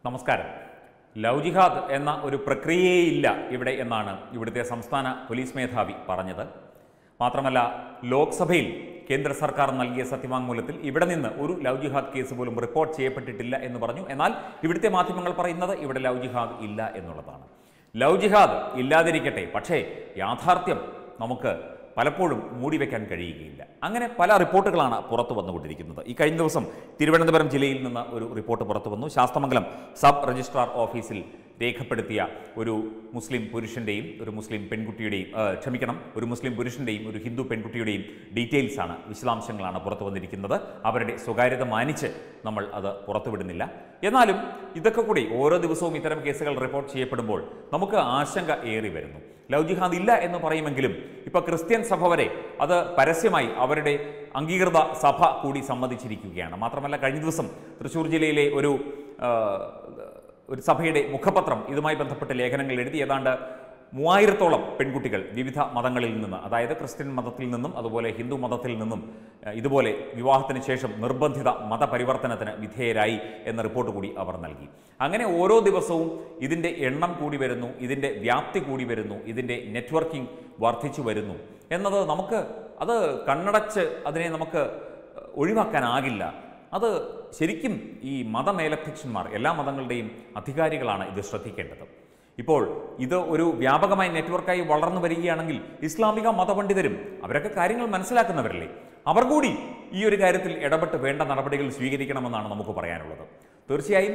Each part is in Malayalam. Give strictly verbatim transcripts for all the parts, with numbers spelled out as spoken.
നമസ്കാരം. ലവ് ജിഹാദ് എന്ന ഒരു പ്രക്രിയയില്ല ഇവിടെ എന്നാണ് ഇവിടുത്തെ സംസ്ഥാന പോലീസ് മേധാവി പറഞ്ഞത്. മാത്രമല്ല, ലോക്സഭയിൽ കേന്ദ്ര സർക്കാർ നൽകിയ സത്യവാങ്മൂലത്തിൽ ഇവിടെ നിന്ന് ഒരു ലവ് ജിഹാദ് കേസ് പോലും റിപ്പോർട്ട് ചെയ്യപ്പെട്ടിട്ടില്ല എന്ന് പറഞ്ഞു. എന്നാൽ ഇവിടുത്തെ മാധ്യമങ്ങൾ പറയുന്നത് ഇവിടെ ലവ് ജിഹാദ് ഇല്ല എന്നുള്ളതാണ്. ലവ് ജിഹാദ് ഇല്ലാതിരിക്കട്ടെ, പക്ഷേ യാഥാർത്ഥ്യം നമുക്ക് പലപ്പോഴും മൂടിവെക്കാൻ കഴിയുകയില്ല. അങ്ങനെ പല റിപ്പോർട്ടുകളാണ് പുറത്തു വന്നുകൊണ്ടിരിക്കുന്നത്. ഈ കഴിഞ്ഞ ദിവസം തിരുവനന്തപുരം ജില്ലയിൽ നിന്ന് ഒരു റിപ്പോർട്ട് പുറത്തു വന്നു. ശാസ്തമംഗലം സബ് രജിസ്ട്രാർ ഓഫീസിൽ രേഖപ്പെടുത്തിയ ഒരു മുസ്ലിം പുരുഷൻ്റെയും ഒരു മുസ്ലിം പെൺകുട്ടിയുടെയും ക്ഷമിക്കണം ഒരു മുസ്ലിം പുരുഷൻ്റെയും ഒരു ഹിന്ദു പെൺകുട്ടിയുടെയും ഡീറ്റെയിൽസാണ്, വിശദാംശങ്ങളാണ് പുറത്തു വന്നിരിക്കുന്നത്. അവരുടെ സ്വകാര്യത മാനിച്ച് നമ്മൾ അത് പുറത്തുവിടുന്നില്ല. എന്നാലും ഇതൊക്കെ കൂടി ഓരോ ദിവസവും ഇത്തരം കേസുകൾ റിപ്പോർട്ട് ചെയ്യപ്പെടുമ്പോൾ നമുക്ക് ആശങ്ക ഏറി വരുന്നു. ലവ് ജിഹാദ് ഇല്ല എന്ന് പറയുമെങ്കിലും ഇപ്പോൾ ക്രിസ്ത്യൻ സഭ വരെ അത് പരസ്യമായി അവരുടെ അംഗീകൃത സഭ കൂടി സമ്മതിച്ചിരിക്കുകയാണ്. മാത്രമല്ല, കഴിഞ്ഞ ദിവസം തൃശ്ശൂർ ജില്ലയിലെ ഒരു ഒരു സഭയുടെ മുഖപത്രം ഇതുമായി ബന്ധപ്പെട്ട് ലേഖനങ്ങൾ എഴുതി. ഏതാണ്ട് മൂവായിരത്തോളം പെൺകുട്ടികൾ വിവിധ മതങ്ങളിൽ നിന്ന്, അതായത് ക്രിസ്ത്യൻ മതത്തിൽ നിന്നും അതുപോലെ ഹിന്ദു മതത്തിൽ നിന്നും ഇതുപോലെ വിവാഹത്തിന് ശേഷം നിർബന്ധിത മതപരിവർത്തനത്തിന് വിധേയരായി എന്ന റിപ്പോർട്ട് കൂടി അവർ നൽകി. അങ്ങനെ ഓരോ ദിവസവും ഇതിൻ്റെ എണ്ണം കൂടി വരുന്നു, ഇതിൻ്റെ വ്യാപ്തി കൂടി വരുന്നു, ഇതിൻ്റെ നെറ്റ്വർക്കിംഗ് വർദ്ധിച്ചു വരുന്നു എന്നത് നമുക്ക് അത് കണ്ണടച്ച് അതിനെ നമുക്ക് ഒഴിവാക്കാനാകില്ല. അത് ശരിക്കും ഈ മതമേലധ്യക്ഷന്മാർ, എല്ലാ മതങ്ങളുടെയും അധികാരികളാണ് ഇത് ശ്രദ്ധിക്കേണ്ടത്. ഇപ്പോൾ ഇത് ഒരു വ്യാപകമായ നെറ്റ്വർക്കായി വളർന്നു വരികയാണെങ്കിൽ ഇസ്ലാമിക മതപണ്ഡിതരും അവരൊക്കെ കാര്യങ്ങൾ മനസ്സിലാക്കുന്നവരല്ലേ, അവർ കൂടി ഈ ഒരു കാര്യത്തിൽ ഇടപെട്ട് വേണ്ട നടപടികൾ സ്വീകരിക്കണമെന്നാണ് നമുക്ക് പറയാനുള്ളത്. തീർച്ചയായും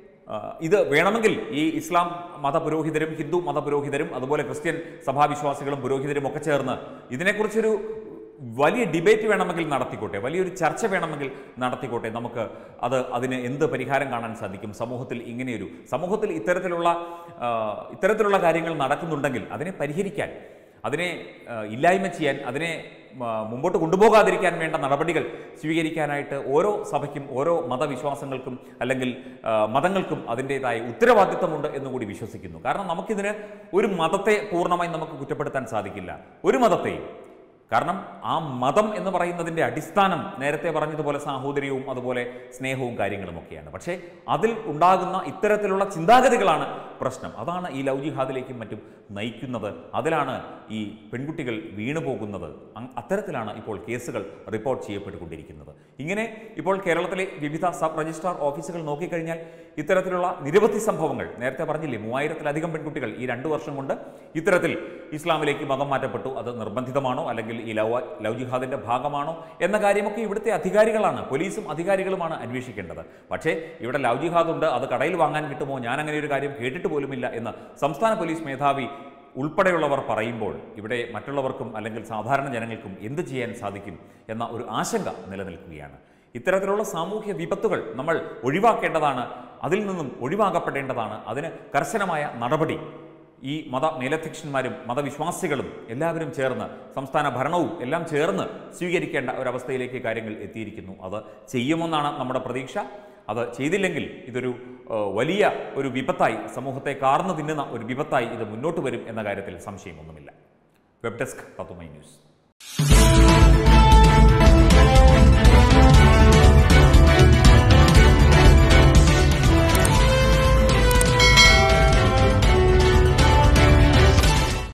ഇത് വേണമെങ്കിൽ ഈ ഇസ്ലാം മതപുരോഹിതരും ഹിന്ദു മതപുരോഹിതരും അതുപോലെ ക്രിസ്ത്യൻ സഭാവിശ്വാസികളും പുരോഹിതരും ഒക്കെ ചേർന്ന് ഇതിനെക്കുറിച്ചൊരു വലിയ ഡിബേറ്റ് വേണമെങ്കിൽ നടത്തിക്കോട്ടെ, വലിയൊരു ചർച്ച വേണമെങ്കിൽ നടത്തിക്കോട്ടെ. നമുക്ക് അത് അതിന് എന്ത് പരിഹാരം കാണാൻ സാധിക്കും? സമൂഹത്തിൽ ഇങ്ങനെയൊരു സമൂഹത്തിൽ ഇത്തരത്തിലുള്ള ഇത്തരത്തിലുള്ള കാര്യങ്ങൾ നടക്കുന്നുണ്ടെങ്കിൽ അതിനെ പരിഹരിക്കാൻ, അതിനെ ഇല്ലായ്മ ചെയ്യാൻ, അതിനെ മുമ്പോട്ട് കൊണ്ടുപോകാതിരിക്കാൻ വേണ്ട നടപടികൾ സ്വീകരിക്കാനായിട്ട് ഓരോ സഭയ്ക്കും ഓരോ മതവിശ്വാസങ്ങൾക്കും അല്ലെങ്കിൽ മതങ്ങൾക്കും അതിൻ്റേതായ ഉത്തരവാദിത്തമുണ്ട് എന്നുകൂടി വിശ്വസിക്കുന്നു. കാരണം നമുക്കിതിന് ഒരു മതത്തെ പൂർണ്ണമായി നമുക്ക് കുറ്റപ്പെടുത്താൻ സാധിക്കില്ല, ഒരു മതത്തെയും. കാരണം ആ മതം എന്ന് പറയുന്നതിൻ്റെ അടിസ്ഥാനം നേരത്തെ പറഞ്ഞതുപോലെ സാഹോദര്യവും അതുപോലെ സ്നേഹവും കാര്യങ്ങളുമൊക്കെയാണ്. പക്ഷേ അതിൽ ഉണ്ടാകുന്ന ഇത്തരത്തിലുള്ള ചിന്താഗതികളാണ് പ്രശ്നം. അതാണ് ഈ ലവ് ജിഹാദിലേക്കും മറ്റും നയിക്കുന്നത്. അതിലാണ് ഈ പെൺകുട്ടികൾ വീണുപോകുന്നത്. അത്തരത്തിലാണ് ഇപ്പോൾ കേസുകൾ റിപ്പോർട്ട് ചെയ്യപ്പെട്ടുകൊണ്ടിരിക്കുന്നത്. ഇങ്ങനെ ഇപ്പോൾ കേരളത്തിലെ വിവിധ സബ് രജിസ്ട്രാർ ഓഫീസുകൾ നോക്കിക്കഴിഞ്ഞാൽ ഇത്തരത്തിലുള്ള നിരവധി സംഭവങ്ങൾ, നേരത്തെ പറഞ്ഞില്ലേ, മൂവായിരത്തിലധികം പെൺകുട്ടികൾ ഈ രണ്ടു വർഷം കൊണ്ട് ഇത്തരത്തിൽ ഇസ്ലാമിലേക്ക് മതം മാറ്റപ്പെട്ടു. അത് നിർബന്ധിതമാണോ അല്ലെങ്കിൽ ഈ ലവ് ലവ് ജിഹാദിൻ്റെ ഭാഗമാണോ എന്ന കാര്യമൊക്കെ ഇവിടുത്തെ അധികാരികളാണ്, പോലീസും അധികാരികളുമാണ് അന്വേഷിക്കേണ്ടത്. പക്ഷേ ഇവിടെ ലവ് ജിഹാദ് ഉണ്ട്, അത് കടയിൽ വാങ്ങാൻ കിട്ടുമോ, ഞാൻ അങ്ങനെ ഒരു കാര്യം കേട്ടിട്ട് പോലുമില്ല എന്ന് സംസ്ഥാന പോലീസ് മേധാവി ഉൾപ്പെടെയുള്ളവർ പറയുമ്പോൾ ഇവിടെ മറ്റുള്ളവർക്കും അല്ലെങ്കിൽ സാധാരണ ജനങ്ങൾക്കും എന്ത് ചെയ്യാൻ സാധിക്കും എന്ന ഒരു ആശങ്ക നിലനിൽക്കുകയാണ്. ഇത്തരത്തിലുള്ള സാമൂഹ്യ വിപത്തുകൾ നമ്മൾ ഒഴിവാക്കേണ്ടതാണ്, അതിൽ നിന്നും ഒഴിവാക്കപ്പെടേണ്ടതാണ്. അതിന് കർശനമായ നടപടി ഈ മത മേലധ്യക്ഷന്മാരും മതവിശ്വാസികളും എല്ലാവരും ചേർന്ന്, സംസ്ഥാന ഭരണവും എല്ലാം ചേർന്ന് സ്വീകരിക്കേണ്ട ഒരവസ്ഥയിലേക്ക് കാര്യങ്ങൾ എത്തിയിരിക്കുന്നു. അത് ചെയ്യുമെന്നാണ് നമ്മുടെ പ്രതീക്ഷ. അത് ചെയ്തില്ലെങ്കിൽ ഇതൊരു വലിയ ഒരു വിപത്തായി, സമൂഹത്തെ കാർന്നു തിന്നുന്ന ഒരു വിപത്തായി ഇത് മുന്നോട്ട് വരും എന്ന കാര്യത്തിൽ സംശയമൊന്നുമില്ല. Web desk Tatwamayi news.